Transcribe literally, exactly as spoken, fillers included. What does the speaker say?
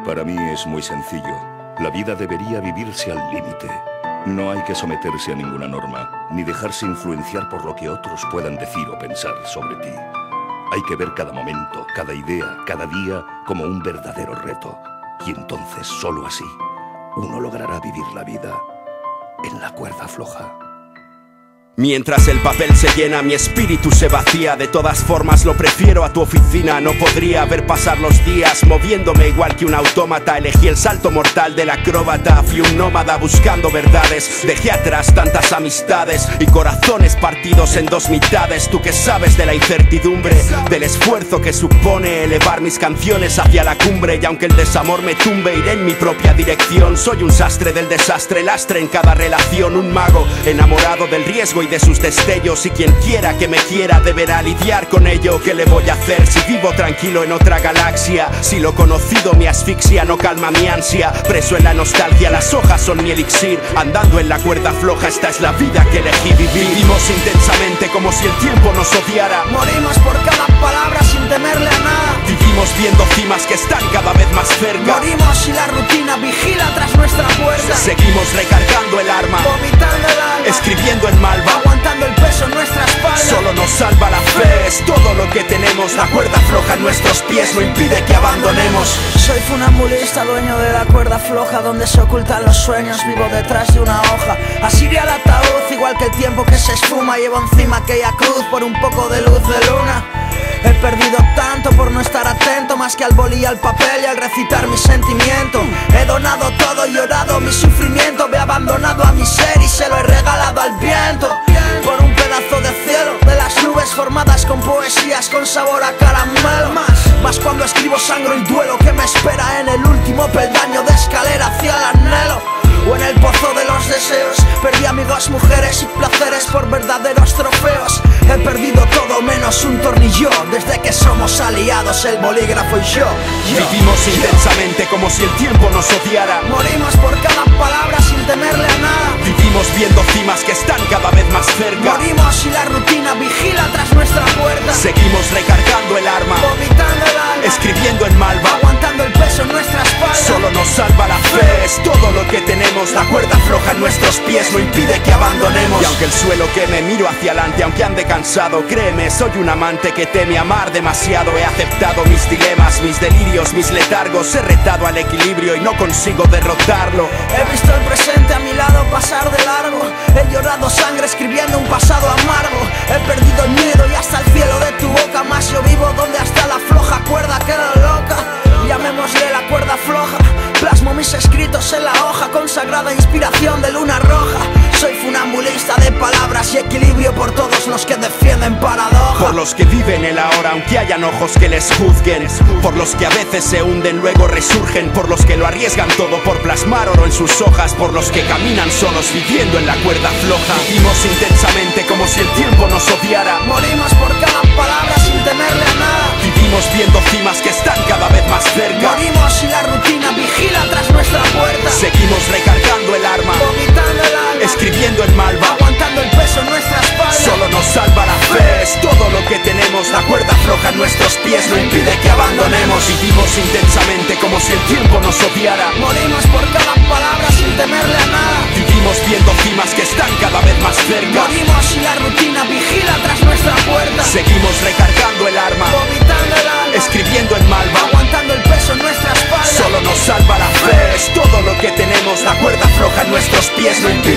Para mí es muy sencillo. La vida debería vivirse al límite. No hay que someterse a ninguna norma, ni dejarse influenciar por lo que otros puedan decir o pensar sobre ti. Hay que ver cada momento, cada idea, cada día como un verdadero reto. Y entonces, solo así, uno logrará vivir la vida en la cuerda floja. Mientras el papel se llena, mi espíritu se vacía. De todas formas lo prefiero a tu oficina. No podría ver pasar los días moviéndome igual que un autómata. Elegí el salto mortal del acróbata. Fui un nómada buscando verdades. Dejé atrás tantas amistades y corazones partidos en dos mitades. Tú que sabes de la incertidumbre, del esfuerzo que supone elevar mis canciones hacia la cumbre. Y aunque el desamor me tumbe, iré en mi propia dirección. Soy un sastre del desastre, lastre en cada relación. Un mago enamorado del riesgo y de sus destellos, y quien quiera que me quiera deberá lidiar con ello. ¿Qué le voy a hacer si vivo tranquilo en otra galaxia? Si lo conocido me asfixia, no calma mi ansia. Preso en la nostalgia, las hojas son mi elixir. Andando en la cuerda floja, esta es la vida que elegí vivir. Vivimos intensamente como si el tiempo nos odiara. Morimos por cada palabra sin temerle a nada. Vivimos viendo cimas que están cada vez más cerca. Morimos y la rutina vigila tras nuestra puerta. Seguimos recargando el arma, vomitando el alma, escribiendo en malva, aguantando el peso en nuestra espalda. Solo nos salva la fe, es todo lo que tenemos. La cuerda floja en nuestros pies no impide que abandonemos. Soy funambulista, dueño de la cuerda floja, donde se ocultan los sueños, vivo detrás de una hoja. Así al ataúd, igual que el tiempo que se esfuma. Llevo encima aquella cruz por un poco de luz de luna. He perdido tanto por no estar atento, más que al boli y al papel y al recitar mi sentimiento. He donado todo, llorado mi sufrimiento. Me he abandonado a mi ser y se lo he regalado al viento. Por un pedazo de cielo, de las nubes formadas con poesías con sabor a caramelo. Más, más cuando escribo sangro y duelo que me espera en el último peldaño de escalera hacia el anhelo. O en el pozo de los deseos, perdí amigos, mujeres y placeres por verdaderos trofeos. He perdido todo menos un tornillo, desde que somos aliados el bolígrafo y yo, yo Vivimos yo. intensamente como si el tiempo nos odiara. Morimos por cada palabra sin temerle a nada. Vivimos viendo cimas que están cada vez más cerca. Morimos y la rutina vigila tras nuestra puerta. Seguimos recargando el arma, vomitando el alma, escribiendo en malva, aguantando el peso en nuestra espalda. Solo nos salva la fe, es todo lo que tenemos. La cuerda floja en nuestros pies no impide que abandonemos. Y aunque el suelo queme, miro hacia adelante, aunque ande cansado. Créeme, soy un amante que teme amar demasiado. He aceptado mis dilemas, mis delirios, mis letargos. He retado al equilibrio y no consigo derrotarlo. He visto el presente a mi lado pasar de largo. He llorado sangre escribiendo un pasado amargo. He perdido el miedo y hasta el cielo de tu boca. Más yo vivo donde hasta la floja cuerda queda loca. Llamémosle la cuerda floja. Plasmo mis escritos en la hoja, consagrada inspiración de luna roja. Soy funambulista de palabras y equilibrio por todos los que defienden paradoja. Por los que viven el ahora aunque hayan ojos que les juzguen. Por los que a veces se hunden luego resurgen. Por los que lo arriesgan todo por plasmar oro en sus hojas. Por los que caminan solos viviendo en la cuerda floja. Vivimos intensamente como si el tiempo nos odiara. Morimos por cada palabra sin temerle a nada. Vivimos viendo cimas que están cada vez más cerca. Morimos y la rutina vigila tras nuestra puerta. Seguimos recargando el arma, vomitando el alma, escribiendo en malva, aguantando el peso en nuestra espalda. Solo nos salva la fe, es todo lo que tenemos. La cuerda floja en nuestros pies no impide que abandonemos. Vivimos intensamente como si el tiempo nos odiara. Morimos por cada palabra sin temerle a nada. Vivimos viendo cimas que están cada vez más cerca. Morimos y la rutina vigila tras nuestra puerta. Seguimos recargando el arma, vomitando el alma, escribiendo en malva, aguantando el peso en nuestra espalda. Solo nos salva la fe, es todo lo que tenemos. La cuerda floja en nuestros pies no impide